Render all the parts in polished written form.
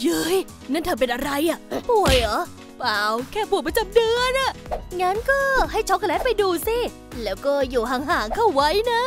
เย้ยนั่นเธอเป็นอะไรอ่ะป่วยเหรอเปล่าแค่ปวดประจำเดือนอ่ะงั้นก็ให้ช็อกโกแลตไปดูสิแล้วก็อยู่ห่างๆเข้าไว้นะ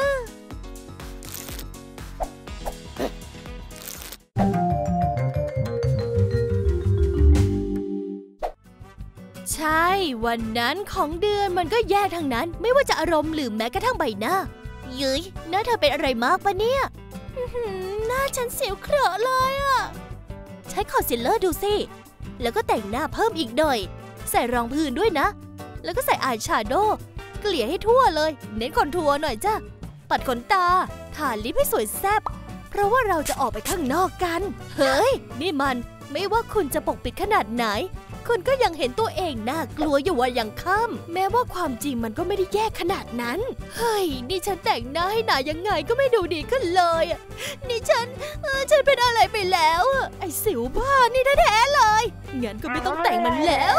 ใช่วันนั้นของเดือนมันก็แย่ทั้งนั้นไม่ว่าจะอารมณ์หรือแม้กระทั่งใบหน้าเย้ยหน้าเธอเป็นอะไรมากปะเนี่ยหน้าฉันสิวเคราะห์เลยอ่ะใช้คอนซีลเลอร์ดูสิแล้วก็แต่งหน้าเพิ่มอีกหน่อยใส่รองพื้นด้วยนะแล้วก็ใส่อายแชโดว์เกลี่ยให้ทั่วเลยเน้นคอนทัวร์หน่อยจ้ะปัดขนตาทาลิปให้สวยแซ่บเพราะว่าเราจะออกไปข้างนอกกันเฮ้ยนี่มันไม่ว่าคุณจะปกปิดขนาดไหนคุณก็ยังเห็นตัวเองน่ากลัวอยู่ว่ายังค่ำแม้ว่าความจริงมันก็ไม่ได้แย่ขนาดนั้นเฮ้ยนี่ฉันแต่งหน้าให้หนายังไงก็ไม่ดูดีขึ้นเลยนี่ฉันเป็นอะไรไปแล้วไอ้สิวบ้านี่แท้ๆเลยงั้นก็ไม่ต้องแต่งมันแล้ว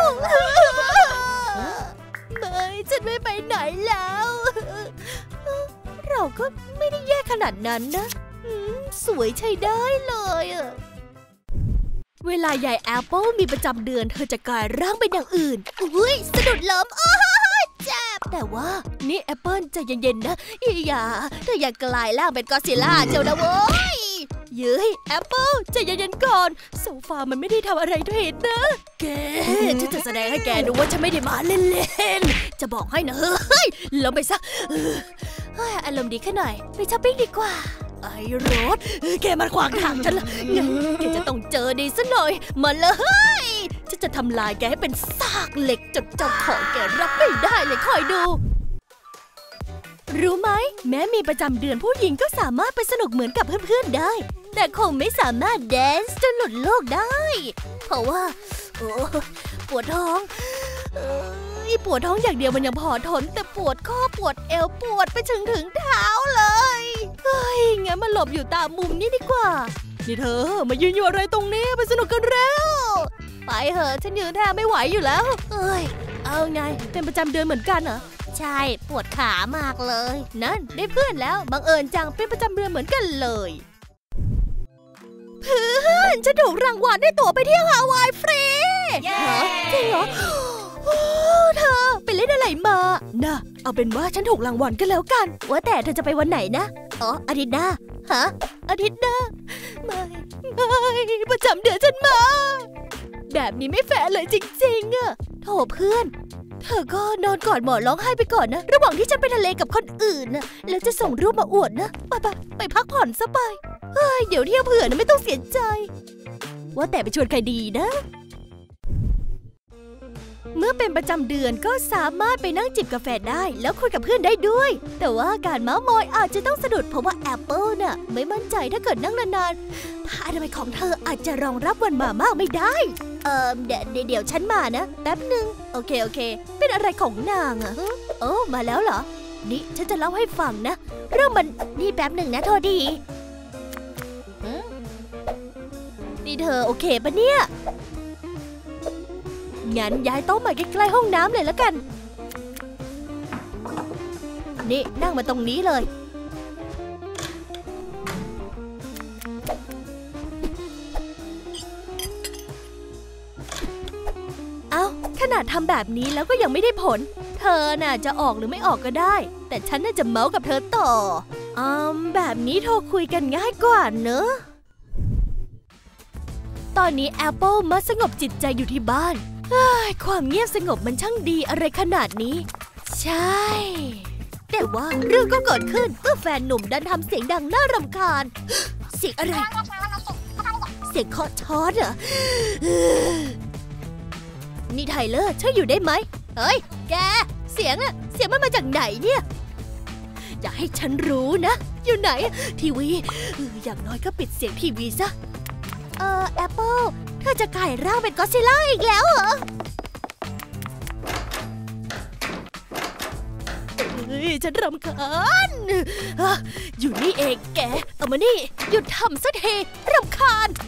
ไม่ฉันไม่ไปไหนแล้วเราก็ไม่ได้แย่ขนาดนั้นนะสวยใช้ได้เลยเวลายายแอปเปิลมีประจำเดือนเธอจะกลายร่างเป็นอย่างอื่นอุ้ยสะดุดล้มโอ้ยเจ็บแต่ว่านี่แอปเปิลใจเย็นๆนะอย่าเธออย่ากลายร่างเป็นก็อดซิลล่าเจ้านะโว้ยเย้ยแอปเปิลใจเย็นๆก่อนโซฟามันไม่ได้ทำอะไรผิดนะแกฉันจะแสดงให้แกดูว่าฉันไม่ได้มาเล่นๆจะบอกให้นะเฮ้ยลงไปซะอารมณ์ดีขึ้นหน่อยไปช้อปปิ้งดีกว่าไอ้รถแกมันขวางทางฉันละงั้นแกจะต้องเจอดีซะหน่อยมาเลยฉันจะทำลายแกให้เป็นซากเหล็กจนเจ้าของแกรับไม่ได้เลยคอยดูรู้ไหมแม้มีประจำเดือนผู้หญิงก็สามารถไปสนุกเหมือนกับเพื่อนๆได้แต่คงไม่สามารถแดนซ์จนหลุดโลกได้เพราะว่าปวดท้องปวดท้องอย่างเดียวมันยังพอทนแต่ปวดข้อปวดเอวปวดไปถึงเท้าเลยเฮ้ยงั้นมาหลบอยู่ตามมุมนี้ดีกว่านี่เธอมายืนอยู่อะไรตรงนี้ไปสนุกกันเร็วไปเหอะฉันยืนแทบไม่ไหวอยู่แล้วเอาไงเป็นประจำเดือนเหมือนกันเหรอใช่ปวดขามากเลยนั่นได้เพื่อนแล้วบังเอิญจังเป็นประจำเดือนเหมือนกันเลยเพื่อนฉันถูกรางวัลได้ตั๋วไปเที่ยวฮาวายฟรีจริงเหรอเธอไปเล่นอะไรมาน่ะเอาเป็นว่าฉันถูกรางวัลกันแล้วกันว่าแต่เธอจะไปวันไหนนะอาทิตย์หน้าอาทิตย์หน้าไม่ประจำเดือนฉันมาแบบนี้ไม่แฟร์เลยจริงๆโถเพื่อนเธอก็นอนกอดหมอนร้องไห้ไปก่อนนะระหว่างที่ฉันไปทะเลกับคนอื่นนะแล้วจะส่งรูปมาอวดนะไปพักผ่อนซะไปเดี๋ยวเที่ยวเผื่อนะไม่ต้องเสียใจว่าแต่ไปชวนใครดีนะเมื่อเป็นประจำเดือนก็สามารถไปนั่งจิบกาแฟได้แล้วคุยกับเพื่อนได้ด้วยแต่ว่าการเม้ามอยอาจจะต้องสะดุดเพราะว่าแอปเปิลน่ะไม่มั่นใจถ้าเกิดนั่งนานๆผ้าอนามัยของเธออาจจะรองรับวันมามากไม่ได้เดี๋ยวฉันมานะแป๊บนึงโอเคเป็นอะไรของนางอะมาแล้วเหรอนี่ฉันจะเล่าให้ฟังนะเรื่องมันนี่แป๊บหนึ่งนะโทษดีนี่เธอโอเคปะเนี่ยงั้นย้ายโต๊ะมาใกล้ๆห้องน้ำเลยแล้วกันนี่นั่งมาตรงนี้เลยขนาดทำแบบนี้แล้วก็ยังไม่ได้ผลเธอน่ะจะออกหรือไม่ออกก็ได้แต่ฉันน่าจะเมาส์กับเธอต่อแบบนี้โทรคุยกันง่ายกว่าเนอะตอนนี้แอปเปิลมาสงบจิตใจอยู่ที่บ้านความเงียบสงบมันช่างดีอะไรขนาดนี้ใช่แต่ว่าเรื่องก็เกิดขึ้นเมื่อแฟนหนุ่มดันทำเสียงดังน่ารำคาญเสียงอะไรเสียงเคาะช้อนเหรอนี่ไทเลอร์ช่วยอยู่ได้ไหมเฮ้ยแกเสียงมันมาจากไหนเนี่ยอย่าให้ฉันรู้นะอยู่ไหนทีวีอย่างน้อยก็ปิดเสียงทีวีซะแอปเปิลเธอจะกลายร่างเป็นก็อดซิลล่าอีกแล้วเหรอฉันรำคาญอยู่นี่เองแกเอามานี่หยุดทำสักทีรำคาญ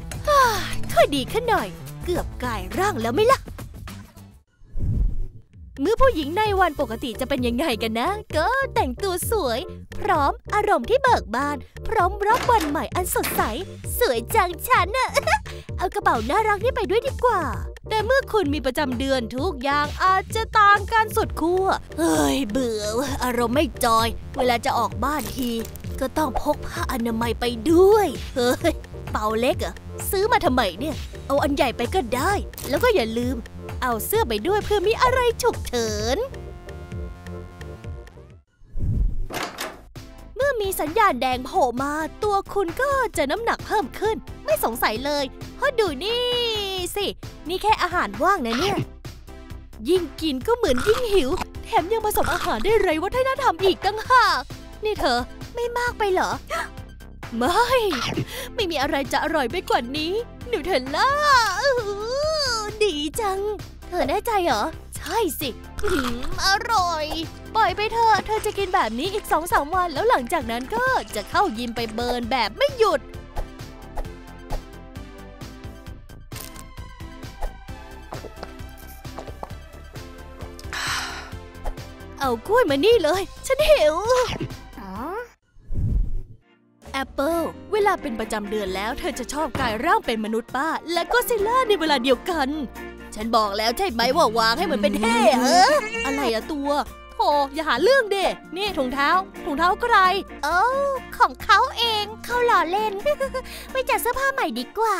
ค่อยดีขึ้นหน่อยเกือบกลายร่างแล้วไม่ล่ะเมื่อผู้หญิงในวันปกติจะเป็นยังไงกันนะก็แต่งตัวสวยพร้อมอารมณ์ที่เบิกบานพร้อมรับวันใหม่อันสดใสสวยจังฉันน่ะ เอากระเป๋าน่ารักนี่ไปด้วยดีกว่าแต่เมื่อคุณมีประจำเดือนทุกอย่างอาจจะต่างกันสุดขั้วเฮ้ยเบื่ออารมณ์ไม่จอยเวลาจะออกบ้านทีก็ต้องพกผ้าอนามัยไปด้วยเฮ้ยเป๋าเล็กเหรอซื้อมาทำไมเนี่ยเอาอันใหญ่ไปก็ได้แล้วก็อย่าลืมเอาเสื้อไปด้วยเพื่อมีอะไรฉุกเฉินเมื่อมีสัญญาณแดงโผล่มาตัวคุณก็จะน้ำหนักเพิ่มขึ้นไม่สงสัยเลยเพราะดูนี่สินี่แค่อาหารว่างนะเนี่ยยิ่งกินก็เหมือนยิ่งหิวแถมยังผสมอาหารได้ไร้วัฒนธรรมอีกตั้งหากนี่เธอไม่มากไปเหรอไม่มีอะไรจะอร่อยไปกว่านี้นูเทลล่าดีจังเธอแน่ใจเหรอใช่สิอร่อยปล่อยไปเถอะเธอจะกินแบบนี้อีก 2-3 วันแล้วหลังจากนั้นก็จะเข้ายิมไปเบิร์นแบบไม่หยุดเอากล้วยมานี่เลยฉันหิวแอปเปิลเวลาเป็นประจำเดือนแล้วเธอจะชอบกลายร่างเป็นมนุษย์ป้าและก็ซิลล่าในเวลาเดียวกันฉันบอกแล้วใช่ไหมว่าวางให้เหมือนเป็นเท่อะไรอะตัวโธ่อย่าหาเรื่องเด้นี่ถุงเท้าใครของเขาเองเขาหล่อเล่น ไปจัดเสื้อผ้าใหม่ดีกว่า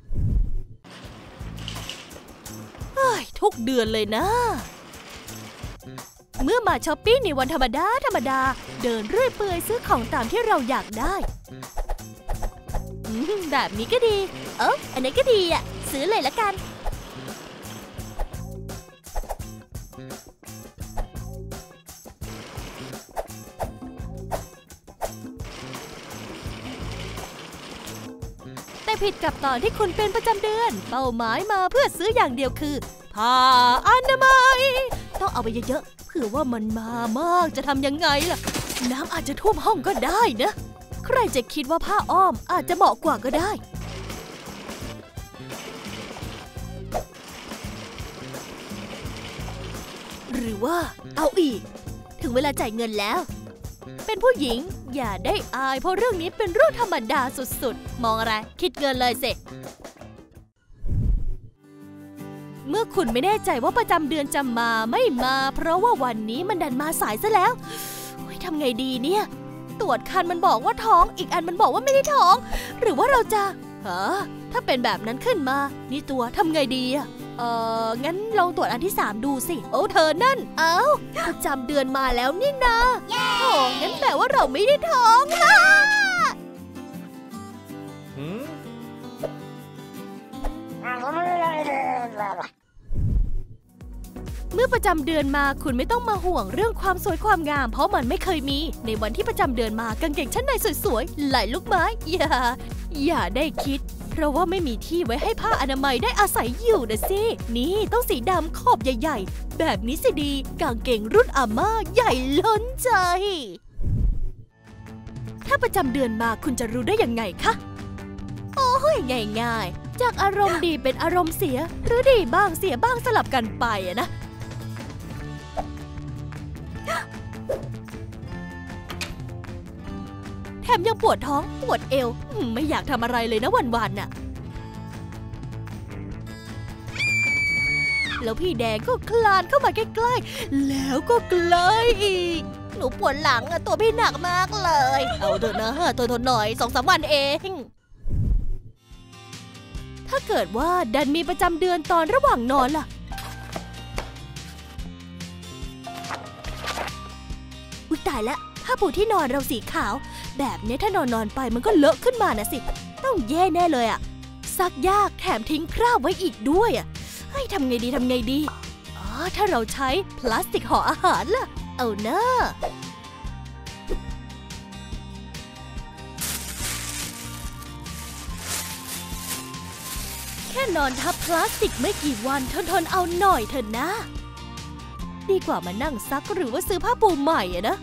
ทุกเดือนเลยนะเมื่อมาช้อปปิ้งในวันธรรมดาเดินเรื่อยเปื่อยซื้อของตามที่เราอยากได้แบบนี้ก็ดีอันนี้ก็ดีอ่ะซื้อเลยละกันแต่ผิดกับตอนที่คุณเป็นประจำเดือนเป้าหมายมาเพื่อซื้ออย่างเดียวคือผ้าอนามัยต้องเอาไปเยอะๆเผื่อว่ามันมามากจะทำยังไงล่ะน้ำอาจจะท่วมห้องก็ได้นะใครจะคิดว่าผ้าอ้อมอาจจะเหมาะกว่าก็ได้หรือว่าเอาอีกถึงเวลาจ่ายเงินแล้วเป็นผู้หญิงอย่าได้อายเพราะเรื่องนี้เป็นเรื่องธรรมดาสุดๆมองอะไรคิดเงินเลยสิเมื่อคุณไม่แน่ใจว่าประจำเดือนจะมาไม่มาเพราะว่าวันนี้มันดันมาสายซะแล้วทำไงดีเนี่ยตรวจคันมันบอกว่าท้องอีกอันมันบอกว่าไม่ได้ท้องหรือว่าเราจะถ้าเป็นแบบนั้นขึ้นมานี่ตัวทำไงดีงั้นลองตรวจอันที่3ดูสิโอ้เธอนั่นประจำเดือนมาแล้วนี่นะโอ้งั้นแปลว่าเราไม่ได้ท้องเมื่อประจำเดือนมาคุณไม่ต้องมาห่วงเรื่องความสวยความงามเพราะมันไม่เคยมีในวันที่ประจำเดือนมากางเกงชั้นในสวยๆไหลลูกไม้อย่าได้คิดเพราะว่าไม่มีที่ไว้ให้ผ้าอนามัยได้อาศัยอยู่นะสินี่ต้องสีดำขอบใหญ่ๆแบบนี้สิดีกางเกงรุ่นอาม่าใหญ่ล้นใจถ้าประจำเดือนมาคุณจะรู้ได้ยังไงคะโอ้ยง่ายๆจากอารมณ์ดีเป็นอารมณ์เสียหรือดีบ้างเสียบ้างสลับกันไปนะแถมยังปวดท้องปวดเอวไม่อยากทำอะไรเลยนะวันๆน่ะแล้วพี่แดงก็คลานเข้ามาใกล้ๆแล้วก็ใกล้อีกหนูปวดหลังตัวพี่หนักมากเลยเอาเถอะนะทนหน่อย 2-3 วันเองถ้าเกิดว่าดันมีประจำเดือนตอนระหว่างนอนล่ะอุ๊ยตายละผ้าปูที่นอนเราสีขาวแบบนี้ถ้านอนไปมันก็เลอะขึ้นมานะสิต้องแย่แน่เลยอ่ะซักยากแถมทิ้งคราบไว้อีกด้วยอ่ะทำไงดีถ้าเราใช้พลาสติกห่ออาหารล่ะเอาหน้าแค่นอนทับพลาสติกไม่กี่วันทนเอาหน่อยเถอะนะดีกว่ามานั่งซักหรือว่าซื้อผ้าปูใหม่อะนะ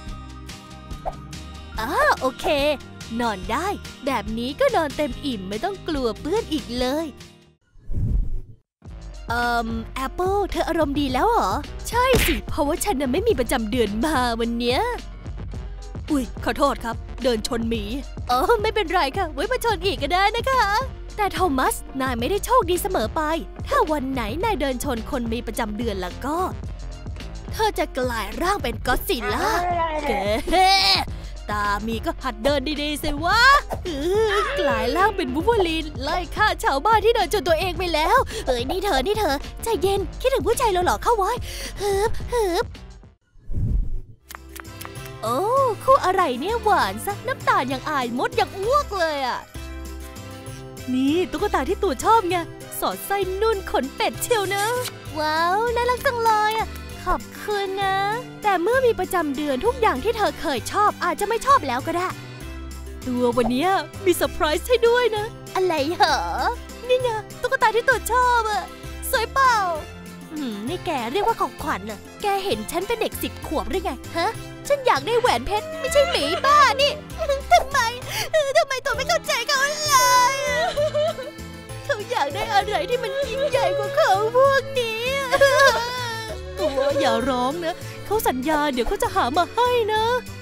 โอเคนอนได้แบบนี้ก็นอนเต็มอิ่มไม่ต้องกลัวเปื้อนอีกเลยแอปเปิลเธออารมณ์ดีแล้วเหรอใช่สิเพราะว่าฉันน่ะไม่มีประจำเดือนมาวันเนี้ยอุ๊ยขอโทษครับเดินชนหมีไม่เป็นไรค่ะไว้มาชนอีกก็ได้นะคะแต่โทมัสนายไม่ได้โชคดีเสมอไปถ้าวันไหนนายเดินชนคนมีประจำเดือนแล้วก็เธอจะกลายร่างเป็นก็อดซิลล่าแกตามีก็หัดเดินดีๆสิวะกลายร่างเป็นวูล์ฟเวอรีนไล่ฆ่าชาวบ้านที่เดินจนตัวเองไปแล้วนี่เธอใจเย็นคิดถึงผู้ชายหล่อๆเข้าไว้ฮึบโอ้คู่อะไรเนี่ยหวานซะน้ำตาลยังอายมดยังอ้วกเลยอ่ะนี่ตุ๊กตาที่ตู่ชอบไงสอดไส้นุ่นขนเป็ดเชียวนะว้าวน่ารักจังเลยอ่ะขอบคุณนะแต่เมื่อมีประจำเดือนทุกอย่างที่เธอเคยชอบอาจจะไม่ชอบแล้วก็ได้ตัววันนี้มีเซอร์ไพรส์ให้ด้วยนะอะไรเหรอนี่ไงตุ๊กตาที่ตู่ชอบอ่ะสวยเปล่านี่แกเรียกว่าของขวัญเหรอแกเห็นฉันเป็นเด็ก10 ขวบหรือไงฮะฉันอยากได้แหวนเพชรไม่ใช่หมีบ้านี่ทำไมตัวไม่เข้าใจเขาเลยเขาอยากได้อะไรที่มันยิ่งใหญ่กว่าเขาพวกนี้ตัวอย่าร้องนะเขาสัญญาเดี๋ยวเขาจะหามาให้นะ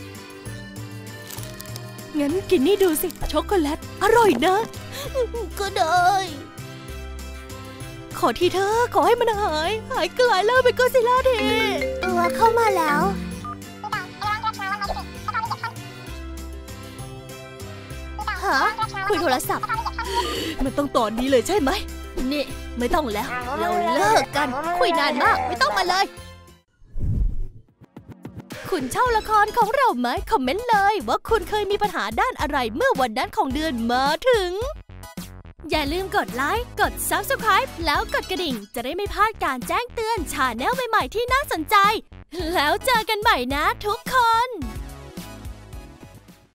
งั้นกินนี่ดูสิช็อกโกแลตอร่อยนะก็ได้ขอทีเธอขอให้มันหายกลายแล้วเป็นก็อดซิลล่าทีตัวเข้ามาแล้วฮะคุยโทรศัพท์มันต้องตอนนี้เลยใช่ไหมนี่ไม่ต้องแล้วเราเลิกกันคุยนานมากไม่ต้องมาเลยคุณชอบละครของเราไหมคอมเมนต์เลยว่าคุณเคยมีปัญหาด้านอะไรเมื่อวันนั้นของเดือนมาถึงอย่าลืมกดไลค์กด Subscribe แล้วกดกระดิ่งจะได้ไม่พลาดการแจ้งเตือนชาแนลใหม่ๆที่น่าสนใจแล้วเจอกันใหม่นะทุกคน